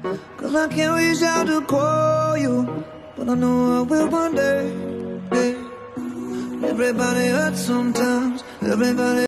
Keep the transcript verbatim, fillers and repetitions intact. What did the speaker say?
Cause I can't reach out to call you, but I know I will one day, yeah. Everybody hurts sometimes, everybody